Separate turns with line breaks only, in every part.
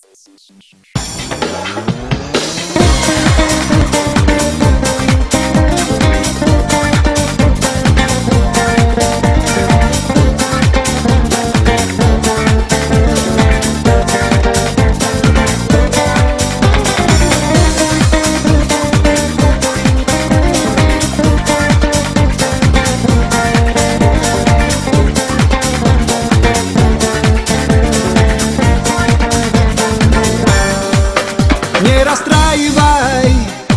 Не расстраивай,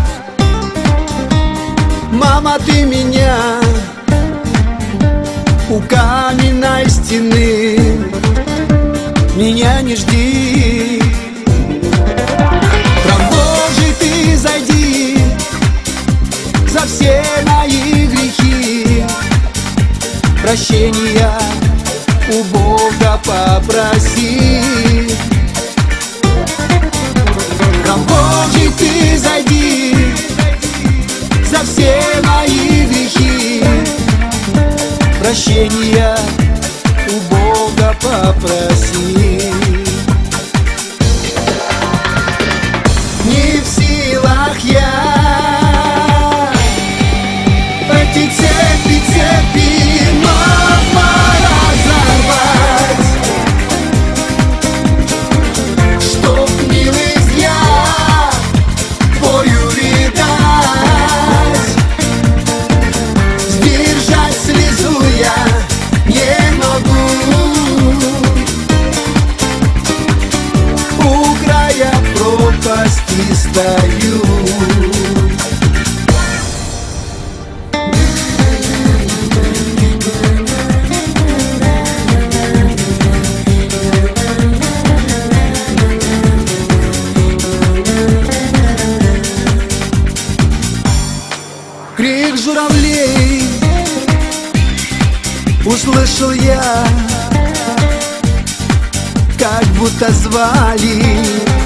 мама, ты меня у каменной стены. Меня не жди, промолчи, ты зайди за все мои грехи. Прощения у Бога попроси. Боже, ты зайди за все мои грехи. Прощения у Бога попроси. Не в силах я эти цепи, мама, разорвать, чтоб милый взгляд твою видать. Сдержать слезу я не могу. У края пропасти стою. Крик журавлей услышал я, как будто звали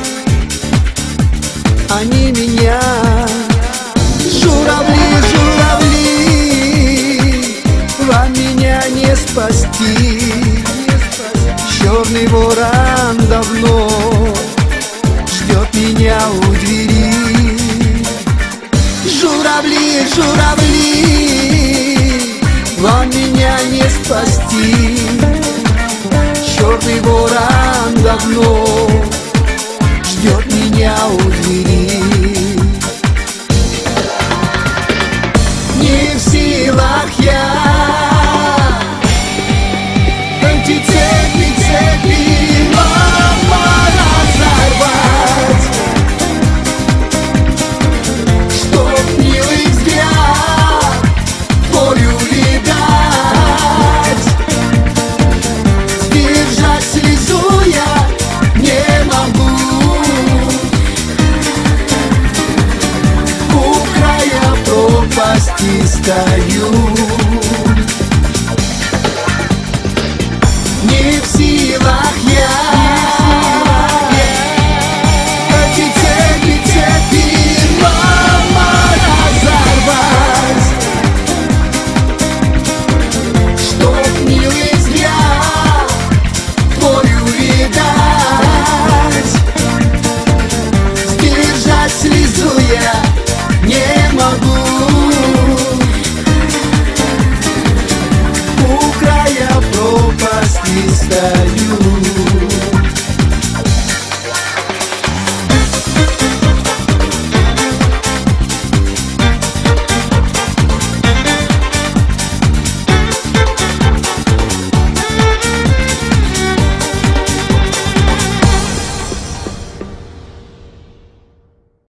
они меня. Журавли, журавли, вам меня не спасти. Черный ворон давно ждет меня у двери. Журавли, журавли, вам меня не спасти. Черный ворон давно ждет меня у двери. Не в силах я эти цепи, мама, разорвать, чтоб милый взгляд твою видать. Сдержать слезу я не могу. У края пропасти стою.